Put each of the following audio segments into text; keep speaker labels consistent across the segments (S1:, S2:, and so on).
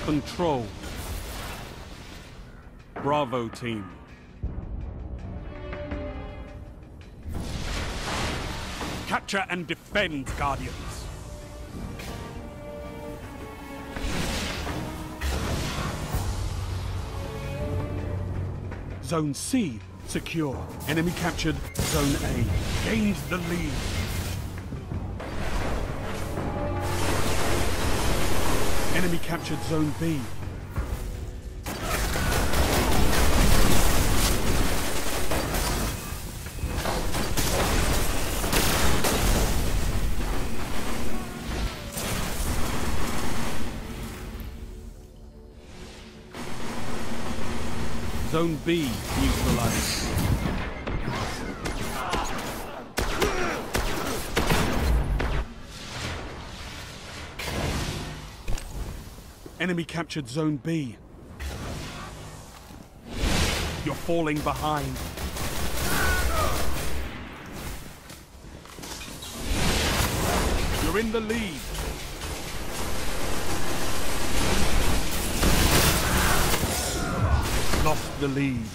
S1: control. Bravo team. Capture and defend, Guardians. Zone C secure. Enemy captured Zone A. Gained the lead. Enemy captured Zone B. Zone B neutralized. Enemy captured Zone B. You're falling behind. You're in the lead. Lost the lead.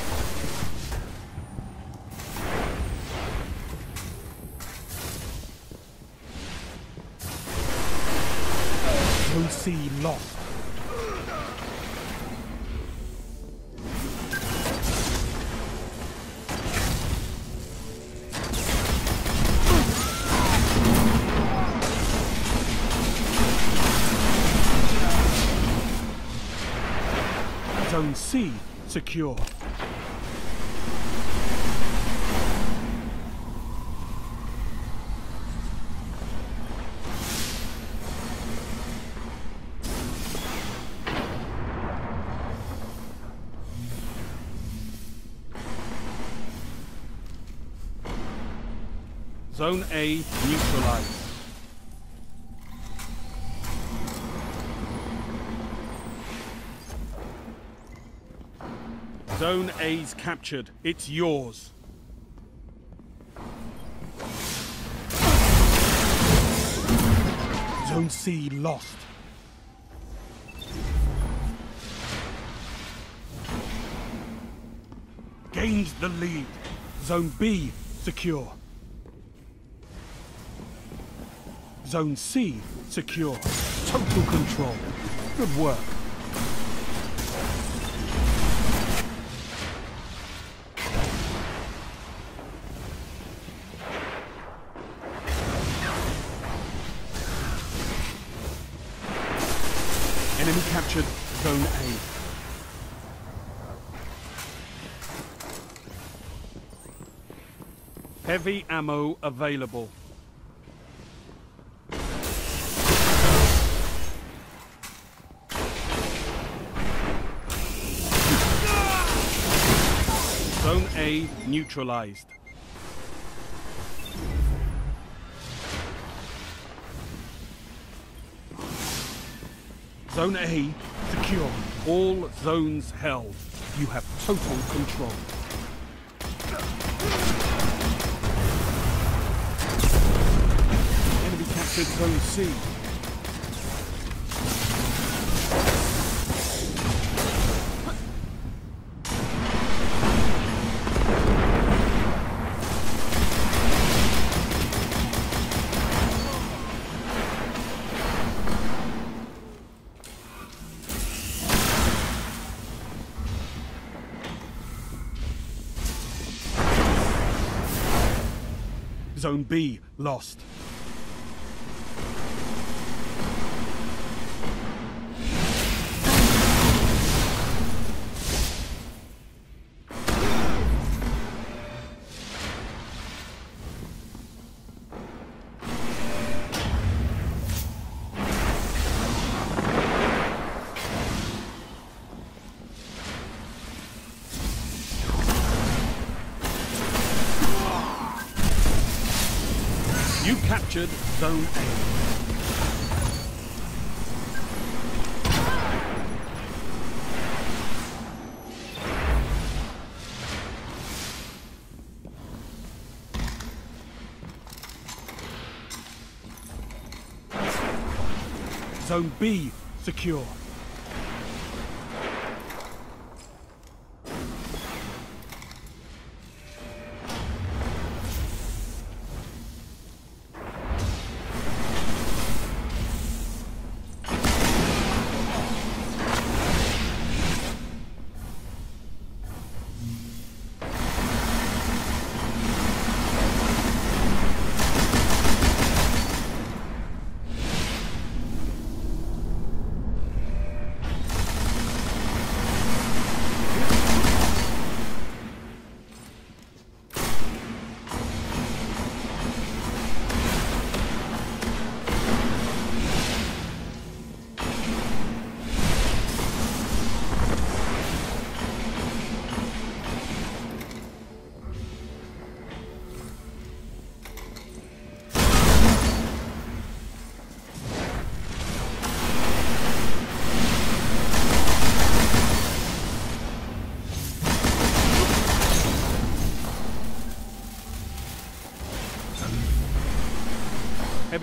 S1: Zone C lost. Zone C secure. Zone A neutralized. Zone A's captured. It's yours. Zone C lost. Gained the lead. Zone B secure. Zone C secure. Total control. Good work. Enemy captured Zone A. Heavy ammo available. Zone A neutralized. Zone A secure. All zones held. You have total control. Enemy captured Zone C. Zone B lost. You captured Zone A. Zone B secure.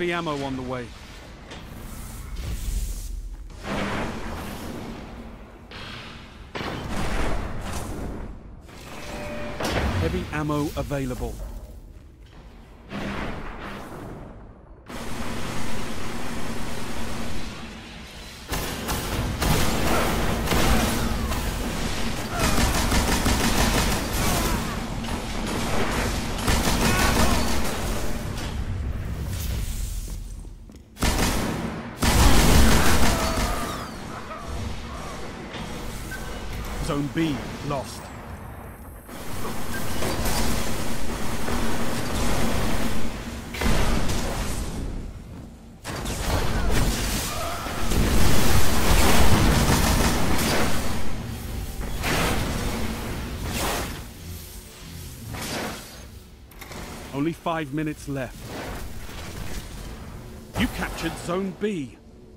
S1: Heavy ammo on the way. Heavy ammo available. Zone B lost. Only 5 minutes left. You captured Zone B.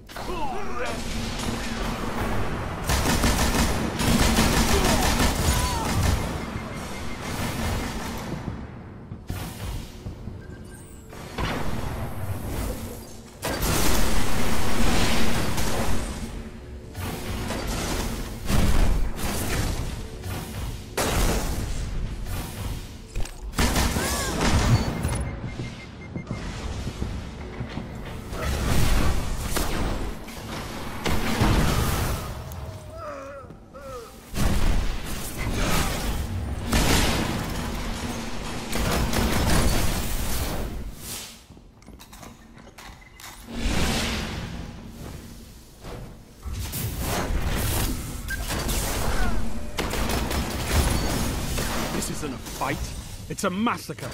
S1: This isn't a fight, it's a massacre.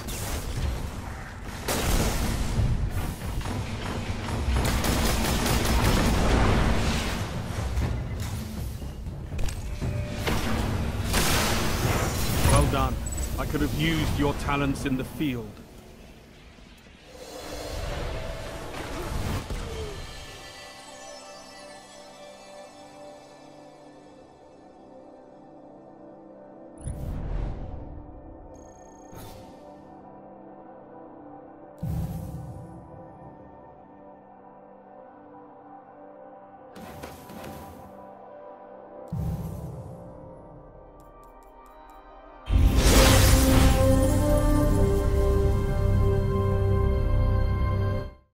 S1: Well done. I could have used your talents in the field.